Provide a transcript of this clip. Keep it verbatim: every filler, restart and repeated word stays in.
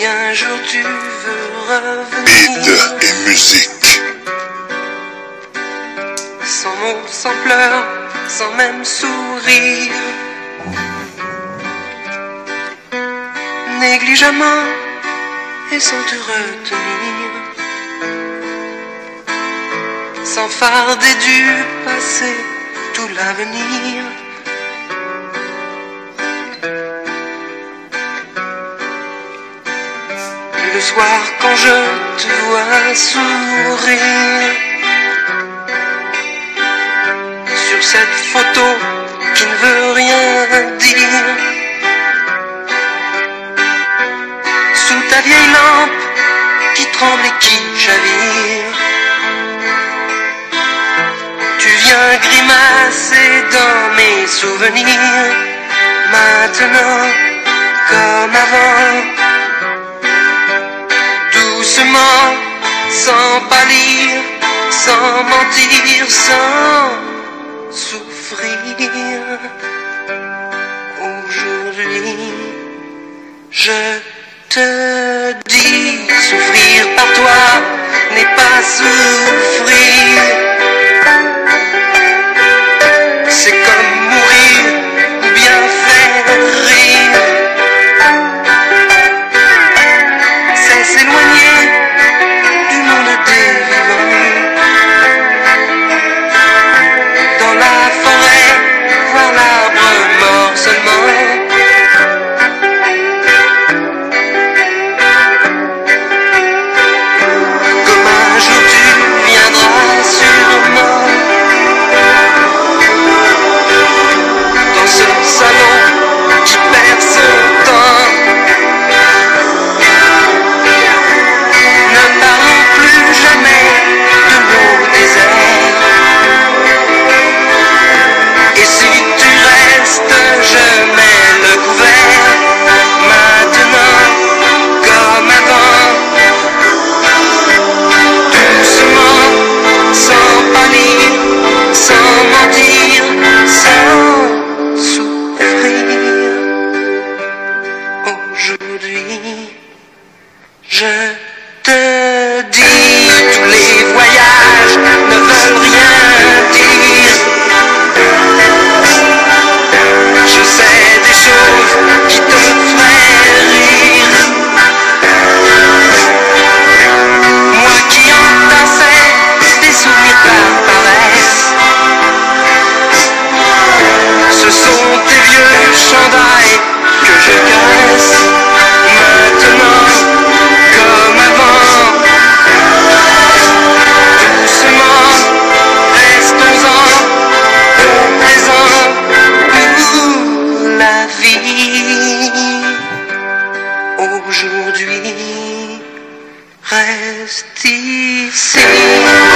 Si un jour tu veux revenir, beat et musique, sans mots, sans pleurs, sans même sourire, négligemment et sans te retenir, sans farder du passé tout l'avenir. Le soir quand je te vois sourire sur cette photo qui ne veut rien dire, sous ta vieille lampe qui tremble et qui chavire, tu viens grimacer dans mes souvenirs. Maintenant comme avant, doucement, sans pâlir, sans mentir, sans souffrir. Aujourd'hui, je te dis, souffrir par toi n'est pas souffrir. C'est comme mourir ou bien faire rire. C'est s'éloigner du monde des vivants. Dans la forêt, voir l'arbre mort seulement. Comme un jour tu viendras sûrement dans ce salon qui perd son temps. Ne parlons plus jamais de nos déserts. Et si tu restes, je mets le couvert. Maintenant, comme avant, doucement, sans pâlir, sans mentir, sans souffrir. Aujourd'hui, je te dis, tous les voyages ne veulent rien dire. Je sais des choses qui te feraient rire. Moi qui entassais des souvenirs par paresse, ce sont tes vieux chandails que je caresse. Maintenant, comme avant, doucement, restons-en au présent pour la vie. Aujourd'hui, reste ici.